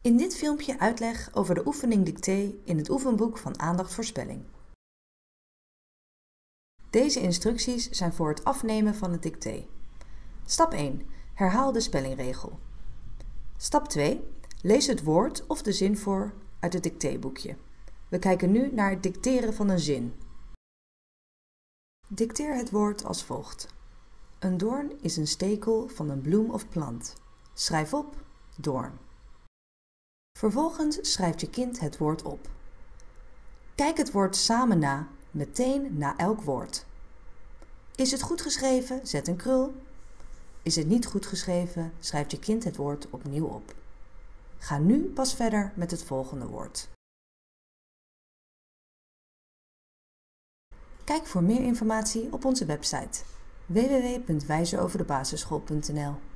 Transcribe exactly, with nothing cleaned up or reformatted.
In dit filmpje uitleg over de oefening dictée in het oefenboek van Aandacht voor Spelling. Deze instructies zijn voor het afnemen van het dictée. Stap één. Herhaal de spellingregel. Stap twee. Lees het woord of de zin voor uit het dictéeboekje. We kijken nu naar het dicteren van een zin. Dicteer het woord als volgt. Een doorn is een stekel van een bloem of plant. Schrijf op doorn. Vervolgens schrijft je kind het woord op. Kijk het woord samen na, meteen na elk woord. Is het goed geschreven, zet een krul. Is het niet goed geschreven, schrijft je kind het woord opnieuw op. Ga nu pas verder met het volgende woord. Kijk voor meer informatie op onze website w w w punt wijzenover de basisschool punt n l.